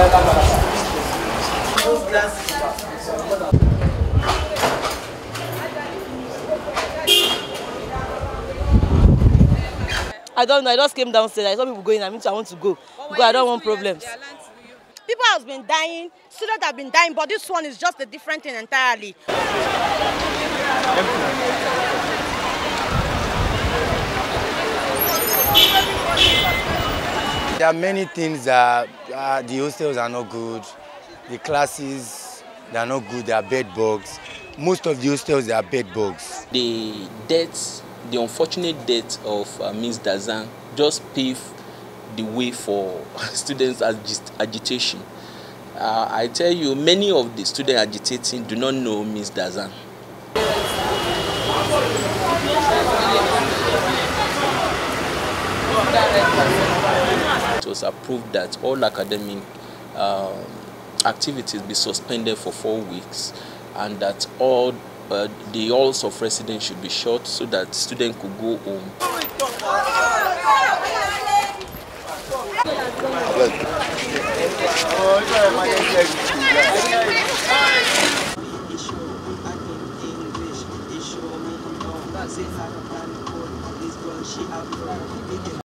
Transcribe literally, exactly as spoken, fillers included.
I don't know. I just came downstairs. I saw people going. I mean, I want to go because I don't want problems. People have been dying. Students have been dying, but this one is just a different thing entirely. There are many things that uh, the hostels are not good. The classes, they are not good. They are bed bugs. Most of the hostels, they are bed bugs. The death, the unfortunate death of uh, Miz Dazan just paved the way for students' agi agitation. Uh, I tell you, many of the students agitating do not know Miz Dazan. It was approved that all academic um, activities be suspended for four weeks and that all uh, the halls of residence should be shut so that students could go home.